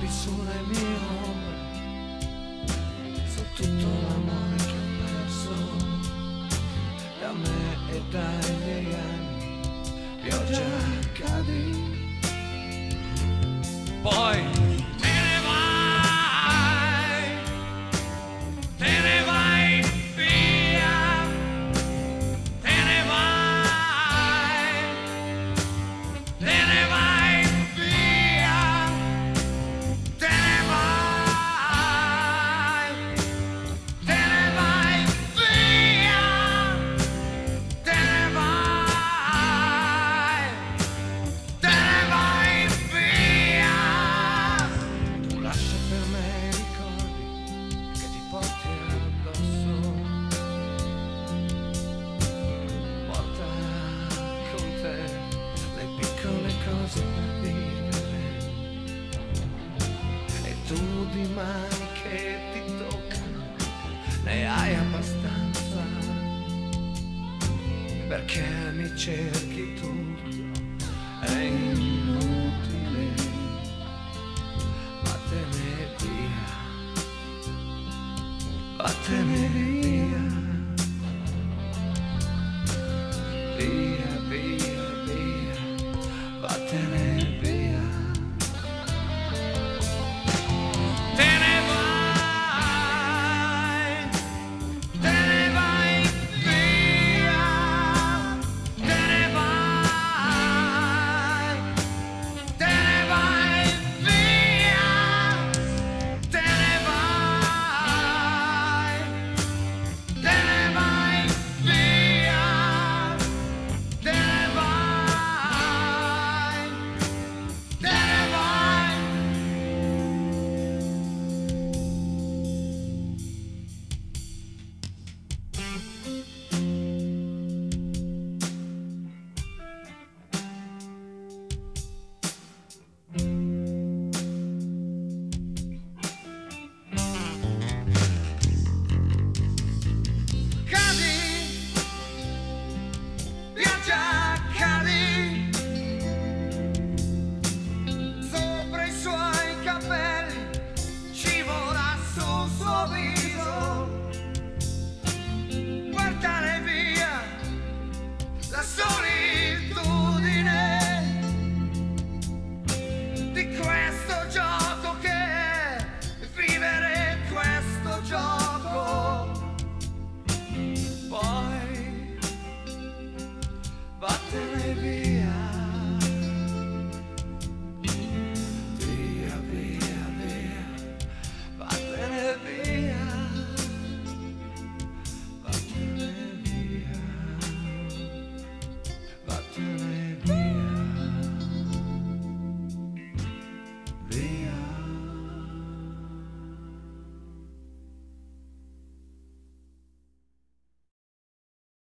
sguardi sulle mie ombre, su tutto l'amore che ho perso da me e dai miei anni, pioggia cadi, poi te ne vai via, te ne vai via, te ne vai via, te ne vai via. Tu lascia per me i ricordi che ti porti addosso, porta con te le piccole cose per vivere, e tu di mani che ti toccano ne hai abbastanza, perché mi cerchi tutto è inutile, vattene via, vattene via.